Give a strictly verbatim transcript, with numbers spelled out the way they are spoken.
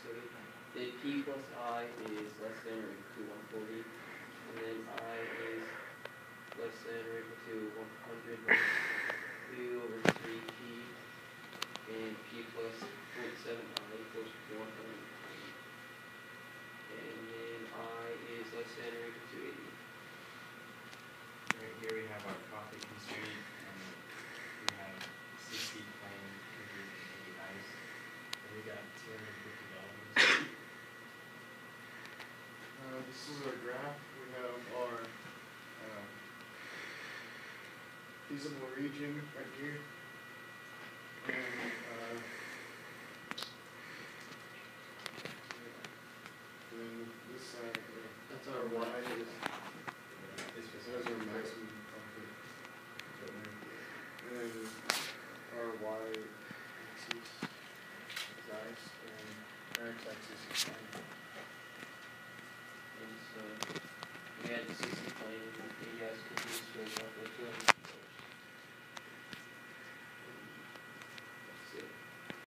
forty. Then P plus I is less than or equal to one forty, and then I is less than or equal to one hundred minus two over three P, and P plus forty-seven I equals one hundred twenty. And then I is less than or equal to eighty. Right here we have our profit constraint, and we have sixty plain figures and eighty ice. And we got two hundred fifty dollars. Uh, this is our graph. We have our uh, feasible region right here. And uh, then this side, uh, That's our Y. is, This was there's our maximum profit. And then our y axis is ice, and our x axis is time.